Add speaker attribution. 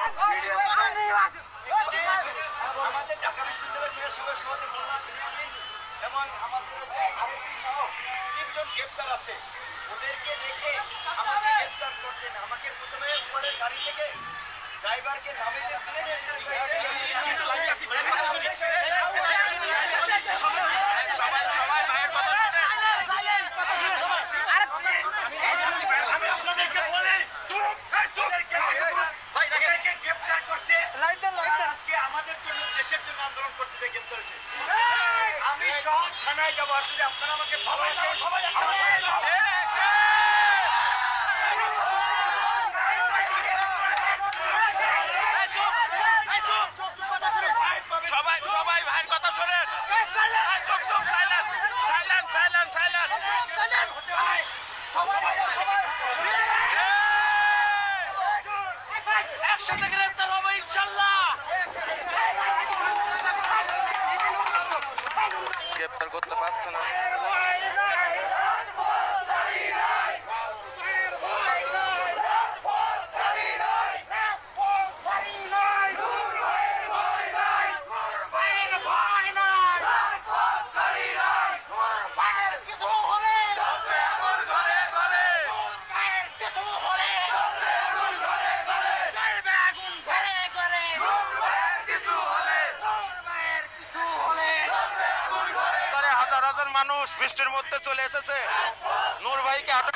Speaker 1: আমাদের ঢাকা বিশ্ববিদ্যালয়ের শিক্ষা সভার সভাপতি মোল্লা বিনিয়ামিন এবং আমাদের আরেকটি সহ 3 জন গ্রেপ্তার আছে। ওদেরকে দেখে আমাকে গ্রেপ্তার করতেন। আমাকে প্রথমে উপরের গাড়ি থেকে ড্রাইভারকে নামিয়ে তুলে নিয়েছিলেন। সবাই ভাইয়ের কথা আমি আপনাদেরকে বলি গ্রেপ্তার করছে। আজকে আমাদের জন্য দেশের জন্য আন্দোলন করতে গ্রেপ্তার হয়েছে। আমি সহ থানায় যাবো। আসলে আপনারা আমাকে সবাই ভাইয়ের কথা শোনেন। একসাথে গ্রেপ্তার হবে ইনশাল্লাহ। গ্রেপ্তার করতে পারছে না। মানুষ বৃষ্টির মধ্যে চলে এসেছে নূর ভাইকে আটক।